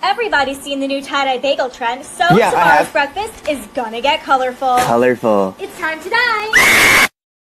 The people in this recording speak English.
Everybody's seen the new tie-dye bagel trend, so Yeah, tomorrow's breakfast is gonna get colorful. Colorful. It's time to dye!